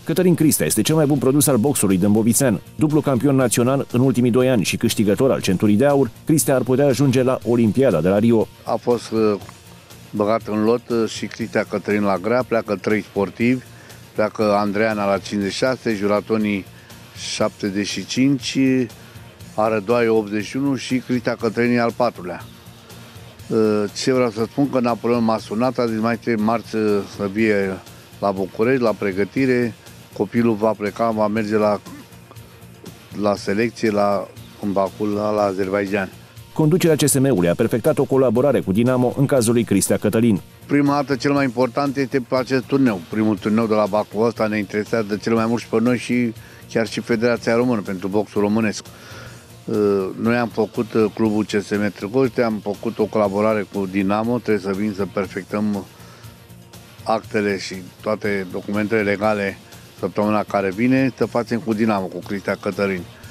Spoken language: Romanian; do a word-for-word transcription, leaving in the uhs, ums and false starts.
Cătălin Cristea este cel mai bun produs al boxului dâmbovițean. Dublu campion național în ultimii doi ani și câștigător al centurii de aur, Cristea ar putea ajunge la Olimpiada de la Rio. A fost uh, băgat în lot uh, și Cristea Cătălin la grea, pleacă trei sportivi, pleacă Andreana la cincizeci și șase, Juratonii șaptezeci și cinci, Arădoaie optzeci și unu și Cristea Cătălin al patrulea. Uh, ce vreau să spun că Napoleon m-a sunat, a zis mai trebuie marți să fie la București, la pregătire, copilul va pleca, va merge la, la selecție, la, în Baku, la, la Azerbaijan. Conducerea C S M-ului a perfectat o colaborare cu Dinamo în cazul lui Cristea Cătălin. Prima dată, cel mai important este pe acest turneu. Primul turneu de la Baku, ăsta ne interesează de cel mai mult și pe noi și chiar și Federația Română pentru boxul românesc. Noi am făcut clubul C S M Târgoviște, am făcut o colaborare cu Dinamo, trebuie să vin să perfectăm actele și toate documentele legale săptămâna care vine, să facem cu Dinamo, cu Cristea Cătălin.